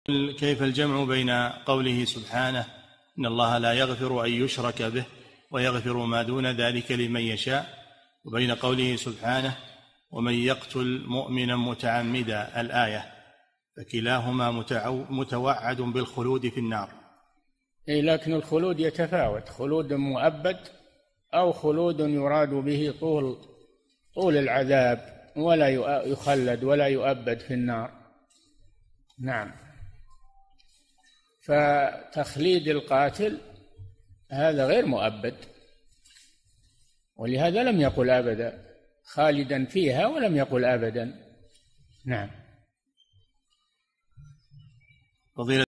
كيف الجمع بين قوله سبحانه إن الله لا يغفر أن يشرك به ويغفر ما دون ذلك لمن يشاء، وبين قوله سبحانه ومن يقتل مؤمنا متعمدا الآية، فكلاهما متوعد بالخلود في النار. لكن الخلود يتفاوت، خلود مؤبد أو خلود يراد به طول العذاب ولا يخلد ولا يؤبد في النار. نعم. فتخليد القاتل هذا غير مؤبد، ولهذا لم يقل أبدا، خالدا فيها ولم يقل أبدا. نعم. فضيلة